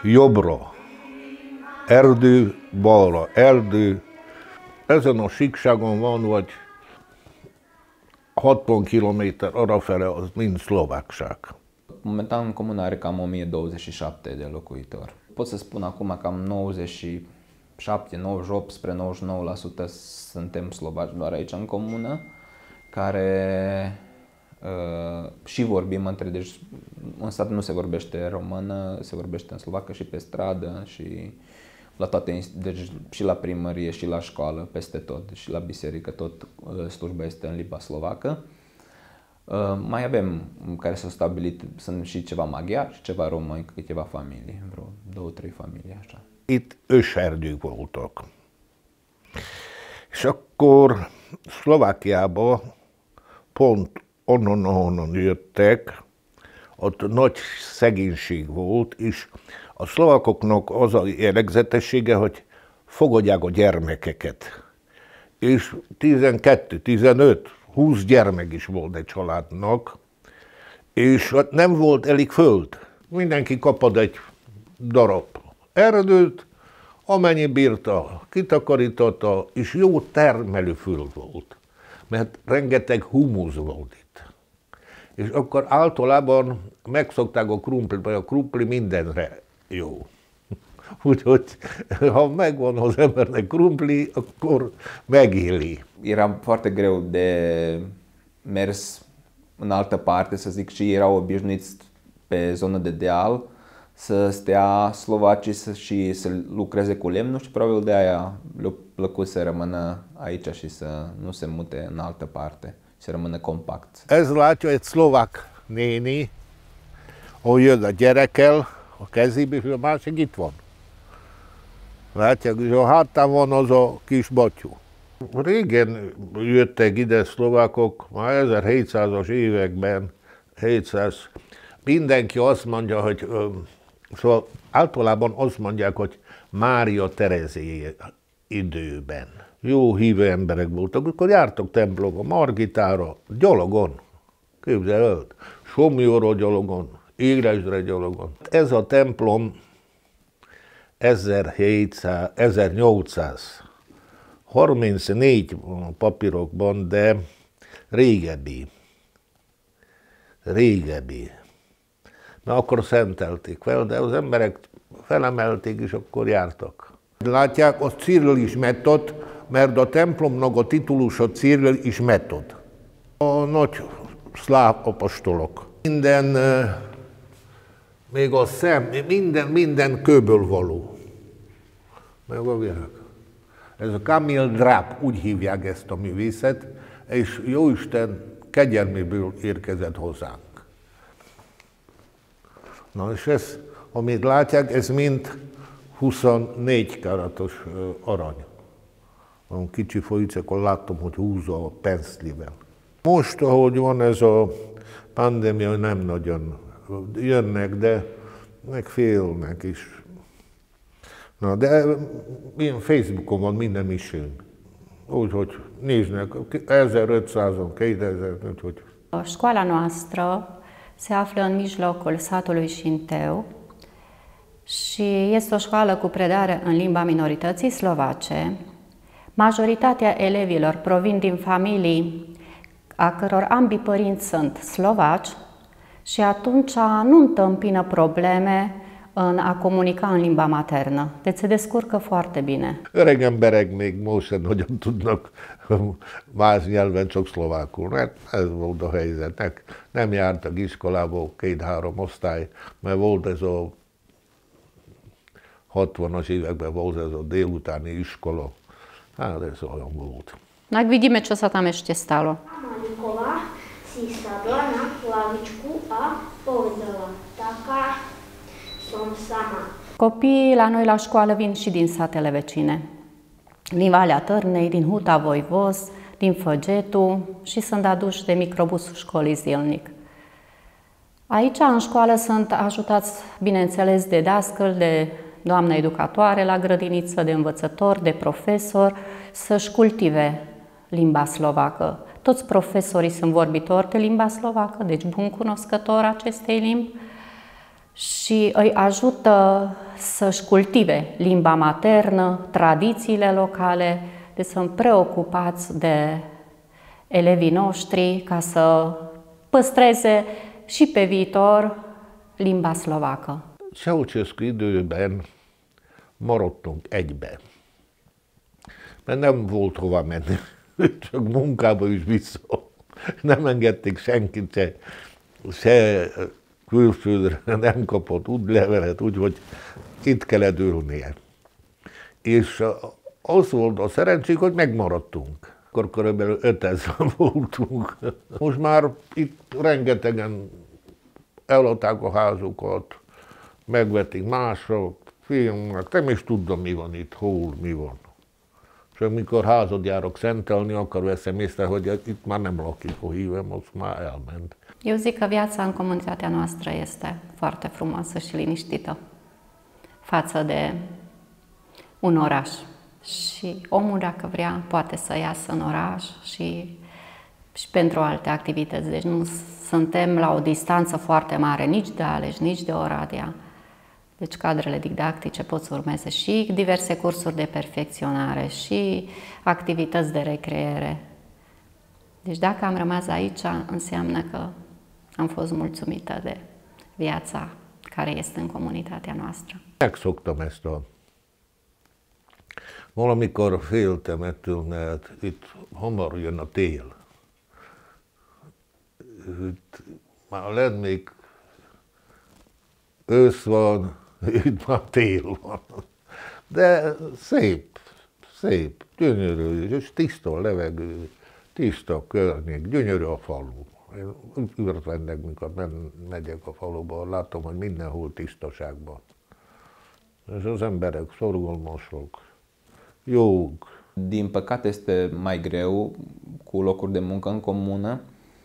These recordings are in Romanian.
jobbra erdő, balra erdő. Ezen a síkságon van vagy 60 kilométer arrafele, az mind szlovákság. Momentan comuna are cam 1027 de locuitori. Pot să spun acum cam 97, 98 spre 99% suntem slovaci doar aici în comună, care și vorbim între, deci în sat nu se vorbește română, se vorbește în slovacă și pe stradă și la toate, deci și la primărie și la școală, peste tot, și la biserică tot slujba este în limba slovacă. Mai avem care s-au stabilit, sunt și ceva maghiari și ceva români, câteva familii, vreo 2-3 familii așa. Itt őserdők voltak. És akkor Szlovákiába pont onnan, ahonnan jöttek, ott nagy szegénység volt, és a szlovákoknak az a jellegzetessége, hogy fogadják a gyermekeket. És 12, 15, 20 gyermek is volt egy családnak, és nem volt elég föld. Mindenki kapott egy darab erdőt, amennyi bírta, kitakarította, és jó termelő föld volt, mert rengeteg humusz volt itt. És akkor általában megszokták a krumplit, vagy a krumpli mindenre jó. Úgyhogy ha megvan az embernek krumpli, akkor megéli. Era foarte greu de mers în altă parte, să zic, și erau obișnuiți pe zonă de deal să stea slovacii și să lucreze cu lemnul și probabil de aia le-a plăcut să rămână aici și să nu se mute în altă parte, să rămână compact. Ez látja egy szlovák néni, ahol jön a gyerekkel, a kezébe, és a másik itt van. Látják, és a hátán van az a kis batyú. Régen jöttek ide szlovákok, már 1700-as években, 700. Mindenki azt mondja, hogy szóval általában azt mondják, hogy Mária Terezé időben. Jó hívő emberek voltak, akkor jártak templomba, Margitára, gyalogon, képzeld, Somlyóra gyalogon, Éresre gyalogon. Ez a templom 1834 papírokban, de régebbi. Na akkor szentelték fel, de az emberek felemelték, és akkor jártak. Látják, az Cyril is metod, mert a templomnak a titulusa Cyril is metod. A nagy szláv apostolok. Minden, még a szem, minden kőből való. Meg a világ. Ez a Kamil Dráp, úgy hívják ezt a művészet, és Jóisten kegyelméből érkezett hozzánk. Na és ez, amit látják, ez mind 24 karatos arany. Van kicsi folyik, akkor láttam, hogy húzza a penszlivel. Most, ahogy van ez a pandémia, nem nagyon jönnek, de meg félnek is. Na, de én Facebookon van minden misén. Úgyhogy néznek, 1500-on, 2000, úgyhogy. Școala noastră se află în mijlocul satului Șinteu și este o școală cu predare în limba minorității slovace. Majoritatea elevilor provin din familii a căror ambii părinți sunt slovaci și atunci nu întâmpină probleme în a comunica în limba maternă. Deci se descurcă foarte bine. Öreg emberek még most sem nagyon tudnak más nyelven, csak szlovákul. Mert ez volt a helyzetnek. Nem jártak iskolába 2-3 osztály, mert volt ez a 60-as években volt ez a délutáni iskola. Hát ez olyan volt. Jak vidíme, čo sa tam ešte stalo. Malinková si sadla na lavičku a povedala, taká som sama. Copiii la noi la școală vin și din satele vecine. Din Valea Târnei, din Huta Voivoz, din Făgetu și sunt aduși de microbusul școlii zilnic. Aici, în școală, sunt ajutați, bineînțeles, de dascăl, de doamnă educatoare la grădiniță, de învățător, de profesor, să-și cultive limba slovacă. Toți profesorii sunt vorbitori de limba slovacă, deci bun cunoscători acestei limbi. și îi ajută să-și cultive limba maternă, tradițiile locale, deci sunt preocupați de elevii noștri ca să păstreze și pe viitor limba szlováka. Ceausescu időben maradtunk egyben, mert nem volt hova menni, csak munkába is vissza. Nem engedték senkit se külföldre, nem kapott útlevelet, úgyhogy itt kellett ülnie. És az volt a szerencsénk, hogy megmaradtunk. Akkor körülbelül 5000 voltunk. Most már itt rengetegen eladták a házukat, megvették mások, filmek, nem is tudom, mi van itt, hol, mi van. Csak mikor házat járok szentelni, akkor veszem észre, hogy itt már nem lakik a hívem, az már elment. Eu zic că viața în comunitatea noastră este foarte frumoasă și liniștită față de un oraș. Și omul, dacă vrea, poate să iasă în oraș și pentru alte activități. Deci nu suntem la o distanță foarte mare nici de Aleș, nici de Oradea. Deci cadrele didactice pot să urmeze și diverse cursuri de perfecționare și activități de recreere. Deci dacă am rămas aici, înseamnă că am fost mulțumită de viața care este în comunitatea noastră. Megszoktam ezt a... Valamikor féltem ettől, mert itt hamar jön a tél. Itt már lennék, ősz van, itt már tél van. De szép, szép, gyönyörű, és tiszta a levegő, tiszta a környék, gyönyörű a falu. Én örvendek, mikor megyek a faluba, látom, hogy mindenhol tisztaságban. És az emberek szorgalmasok, jók. Din păcate este mai greu cu locuri de muncă în comună.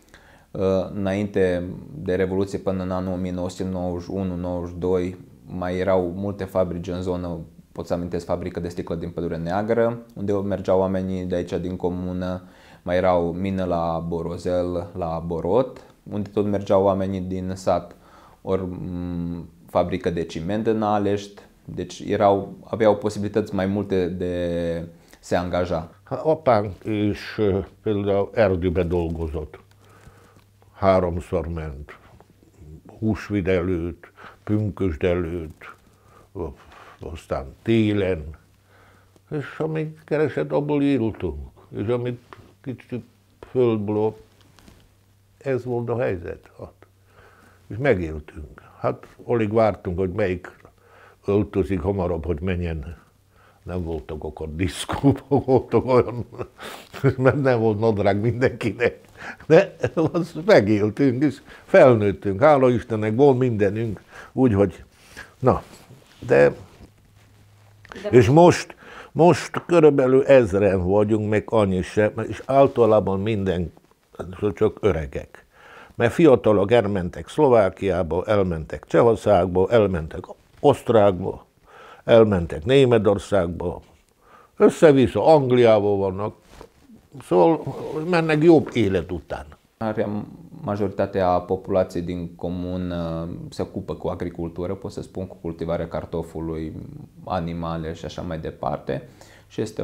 Înainte de Revoluție, până în anul 1991-92, mai erau multe fabrici în zonă. Pot să amintesc fabrică de sticlă din Pădurea Neagră, unde mergeau oamenii de aici din comună. Mai erau mină la Borozel, la Borot, unde tot mergeau oamenii din sat. Ori fabrică de ciment în Alești. Deci aveau posibilități mai multe de se angaja. Apánk is például erdőbe dolgozott. 3-szor ment. Húsvéd előtt, pünkösd előtt, aztán télen. És amit keresett, abból éltünk. És amit kicsit földből, ez volt a helyzet. És megéltünk. Hát alig vártunk, hogy melyik öltözik hamarabb, hogy menjen. Nem voltak akkor diszkóban, voltak olyan, mert nem volt nadrág mindenkinek. De azt megéltünk, és felnőttünk. Hála Istennek, volt mindenünk, úgyhogy, na, de és most körülbelül 1000-en vagyunk, meg annyi sem, és általában minden, csak öregek. Mert fiatalok elmentek Szlovákiába, elmentek Csehországba, elmentek Osztrákba, elmentek Németországba, össze-vissza Angliába vannak, szóval mennek jobb élet után. Majoritatea populației din comun se ocupă cu agricultură, pot să spun, cu cultivarea cartofului, animale și așa mai departe. Și este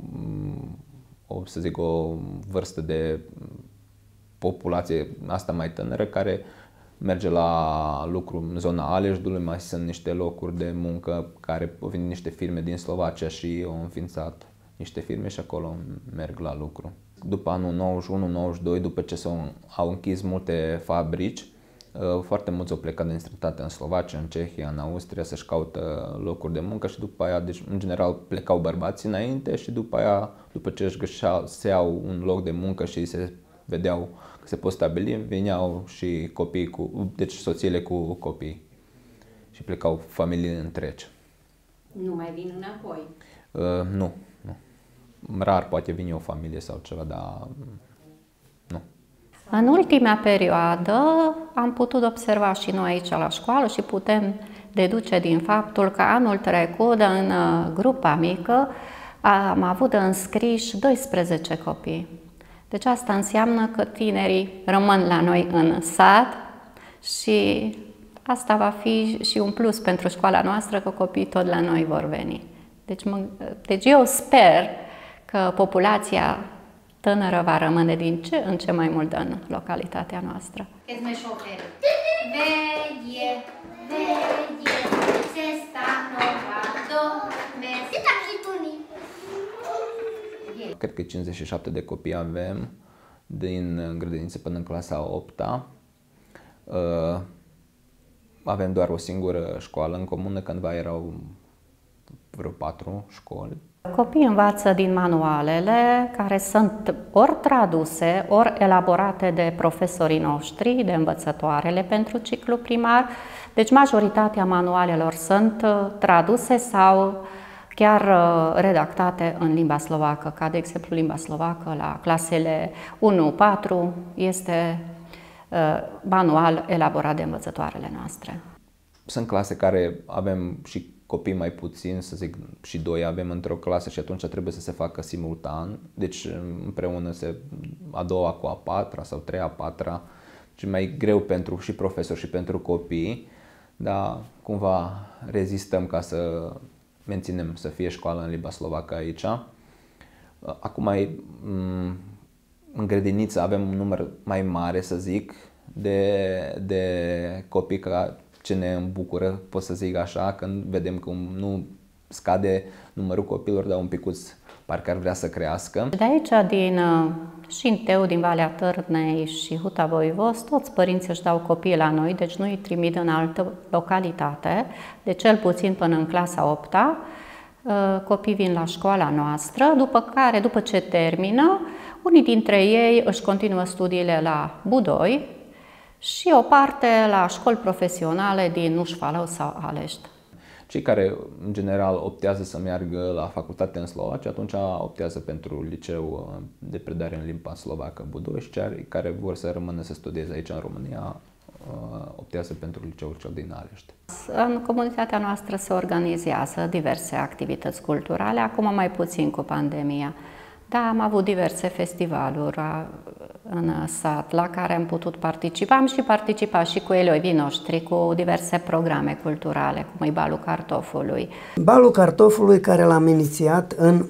o vârstă de populație asta mai tânără care merge la lucru în zona Aleșdului, mai sunt niște locuri de muncă care vin niște firme din Slovacia și au înființat niște firme și acolo merg la lucru. După anul 91-92, după ce au închis multe fabrici, foarte mulți au plecat din străinătate în Slovacia, în Cehia, în Austria să-și caută locuri de muncă și după aia, deci în general plecau bărbații înainte și după aia, după ce își găseau un loc de muncă și se vedeau că se pot stabili, veneau și copii deci soțiile cu copii și plecau familii întregi. Nu mai vin înapoi? Nu. Rar poate vine o familie sau ceva, dar nu. În ultima perioadă am putut observa și noi aici la școală și putem deduce din faptul că anul trecut în grupa mică am avut înscriși 12 copii. Deci asta înseamnă că tinerii rămân la noi în sat și asta va fi și un plus pentru școala noastră, că copiii tot la noi vor veni. Deci eu sper că populația tânără va rămâne din ce în ce mai mult în localitatea noastră. Cred că 57 de copii avem din grădiniță până în clasa 8-a. Avem doar o singură școală în comună, cândva erau vreo 4 școli. Copiii învață din manualele care sunt ori traduse, ori elaborate de profesorii noștri, de învățătoarele pentru ciclu primar. Deci majoritatea manualelor sunt traduse sau chiar redactate în limba slovacă, ca de exemplu limba slovacă la clasele 1-4 este manual elaborat de învățătoarele noastre. Sunt clase care avem și copii mai puțini, să zic, și 2 avem într-o clasă și atunci trebuie să se facă simultan, deci împreună a doua cu a patra sau 3-a, 4-a, și mai greu pentru și profesori și pentru copii, dar cumva rezistăm ca să menținem să fie școală în limba slovacă aici. Acum în grădiniță avem un număr mai mare, să zic, de copii ce ne îmbucură, pot să zic așa, când vedem că nu scade numărul copilor, dar un picuț parcă ar vrea să crească. De aici, din Șinteu, din Valea Târnei și Huta Voivos, toți părinții își dau copiii la noi, deci nu îi trimit în altă localitate, de cel puțin până în clasa 8-a. Copiii vin la școala noastră, după ce termină, unii dintre ei își continuă studiile la Budoi și o parte la școli profesionale din Nușfalău sau Alești. Cei care, în general, optează să meargă la facultate în Slovacia, atunci optează pentru liceu de predare în limba slovacă Budoi, și cei care vor să rămână să studieze aici în România optează pentru liceul cel din Alești. În comunitatea noastră se organizează diverse activități culturale, acum mai puțin cu pandemia. Da, am avut diverse festivaluri în sat la care am putut participa. Am și participat și cu elevii noștri cu diverse programe culturale, cum e Balul Cartofului. Balul Cartofului, care l-am inițiat în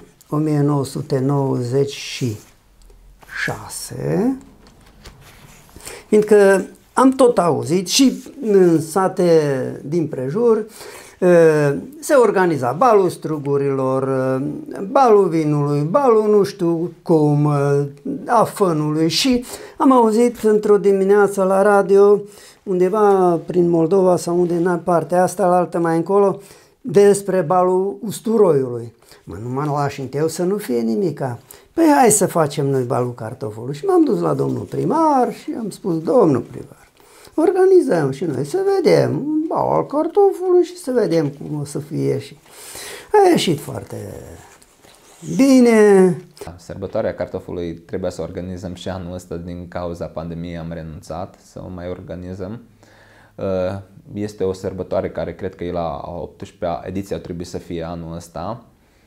1996, fiindcă am tot auzit și în sate din prejur se organiza balul strugurilor, balul vinului, balul nu știu cum, a fănului, și am auzit într-o dimineață la radio, undeva prin Moldova sau unde în partea asta, la altă mai încolo, despre balul usturoiului. Numai la Șinteu să nu fie nimica. Păi hai să facem noi balul Cartofului. Și m-am dus la domnul primar și am spus: domnul primar, organizăm și noi să vedem balul al cartofului și să vedem cum o să fie. Și a ieșit foarte bine. Sărbătoarea cartofului trebuia să organizăm și anul ăsta, din cauza pandemiei am renunțat să o mai organizăm. Este o sărbătoare care cred că e la 18-a ediție, trebuie să fie anul ăsta.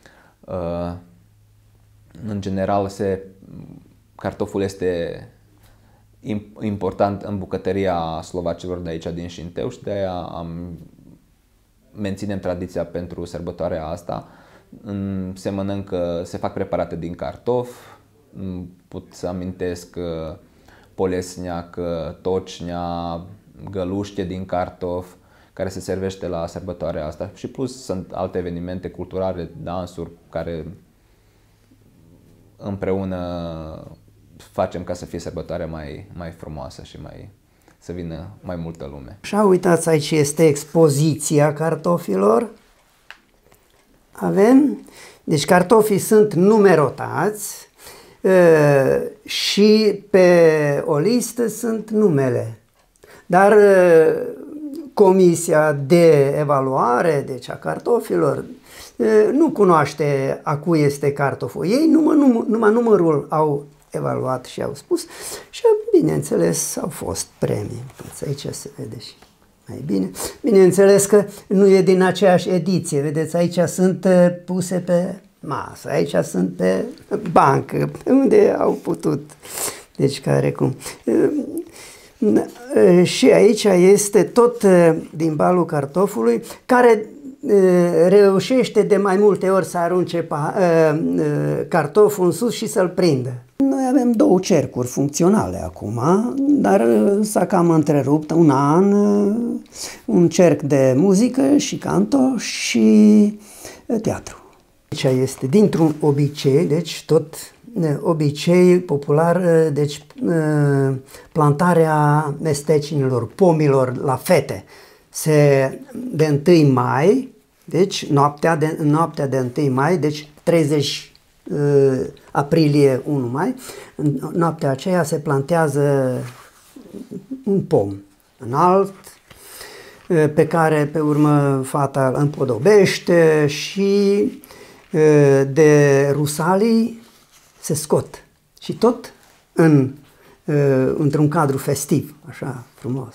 În general, cartoful este important în bucătăria slovacilor de aici din Șinteu și de aia menținem tradiția pentru sărbătoarea asta. Se fac preparate din cartof, pot să amintesc polesniac, tocnea, găluște din cartof, care se servește la sărbătoarea asta, și plus sunt alte evenimente culturale, dansuri, care împreună facem ca să fie sărbătoarea mai frumoasă și să vină mai multă lume. Așa, uitați, aici este expoziția cartofilor. Avem, deci cartofii sunt numerotați și pe o listă sunt numele. Dar Comisia de evaluare, deci a cartofilor, nu cunoaște a cui este cartoful. Ei numai numărul au evaluat și au spus, și bineînțeles au fost premii. Aici se vede și mai bine. Bineînțeles că nu e din aceeași ediție. Vedeți, aici sunt puse pe masă, aici sunt pe bancă, unde au putut. Deci care cum. Și aici este tot din balul cartofului, care reușește de mai multe ori să arunce cartoful în sus și să-l prindă. Noi avem 2 cercuri funcționale acum, dar s-a cam întrerupt un an, un cerc de muzică și canto și teatru. Aici este dintr-un obicei, deci tot obicei popular, deci plantarea mestecinilor, pomilor la fete. De 1 mai, deci noaptea de 1 mai, deci 30 aprilie 1 mai, în noaptea aceea se plantează un pom înalt, pe care pe urmă fata îl împodobește și de rusalii se scot. Și tot într-un cadru festiv, așa frumos.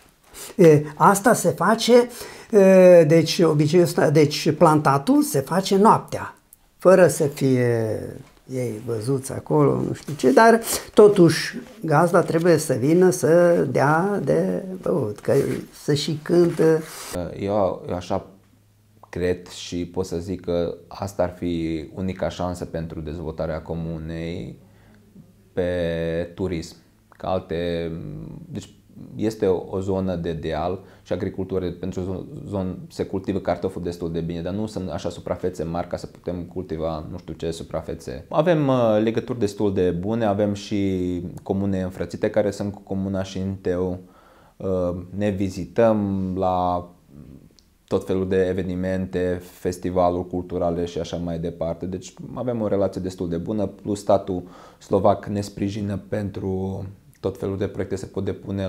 Asta se face, deci obiceiul ăsta, deci plantatul se face noaptea, fără să fie ei văzuți acolo, nu știu ce, dar totuși gazda trebuie să vină să dea de băut, că să și cântă. Eu așa cred și pot să zic că asta ar fi unica șansă pentru dezvoltarea comunei pe turism. Deci este o zonă de deal și agricultură, pentru zonă se cultivă cartoful destul de bine, dar nu sunt așa suprafețe mari ca să putem cultiva nu știu ce suprafețe. Avem legături destul de bune, avem și comune înfrățite care sunt cu Comuna Șinteu, ne vizităm la tot felul de evenimente, festivaluri culturale și așa mai departe. Deci avem o relație destul de bună, plus statul slovac ne sprijină pentru tot felul de proiecte. Se pot depune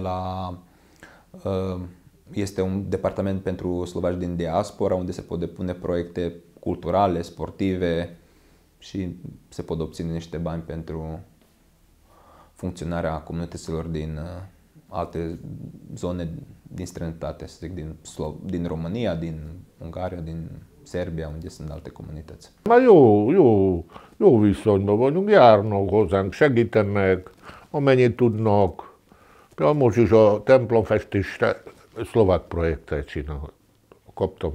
este un departament pentru slovaci din diaspora unde se pot depune proiecte culturale, sportive și se pot obține niște bani pentru funcționarea comunităților din alte zone din străinătate, să zic, din România, din Ungaria, din Serbia, unde sunt alte comunități. Jó viszonyban vagyunk, járnak hozzánk, segítenek, amennyit tudnak. Például most is a templomfestésre szlovák projektet csinál. Kaptam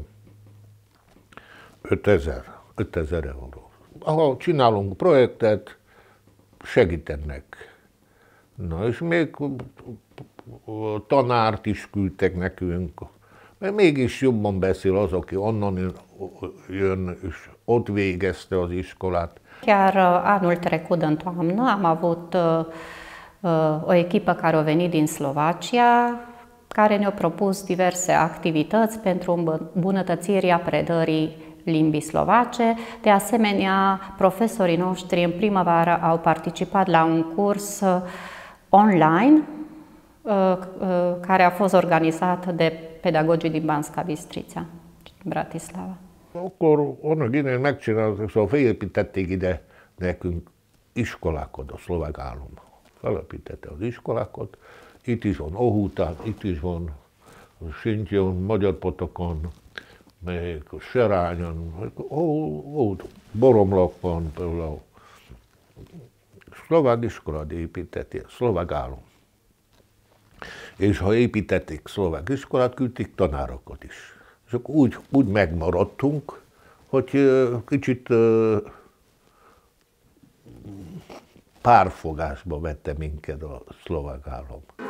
5000 euró. Ahol csinálunk projektet, segítenek. Na és még tanárt is küldtek nekünk, mert mégis jobban beszél az, aki onnan jön, és ott végezte az iskolát. Chiar anul trecut, în toamnă, am avut o echipă care a venit din Slovacia, care ne-a propus diverse activități pentru îmbunătățirea predării limbii slovace. De asemenea, profesorii noștri în primăvară au participat la un curs online care a fost organizat de pedagogii din Banska Bistrița, din Bratislava. Akkor annak idején megcsináltak, szóval felépítették ide nekünk iskolákat, a szlovák állam. Felépítette az iskolákat, itt is van Ohután, itt is van Sintyon, Magyarpatokon, még Serányon, Boromlakon például. Szlovák iskolát építették, szlovák állam. És ha építették szlovák iskolát, küldték tanárokat is. És akkor úgy megmaradtunk, hogy kicsit párfogásba vette minket a szlovák állam.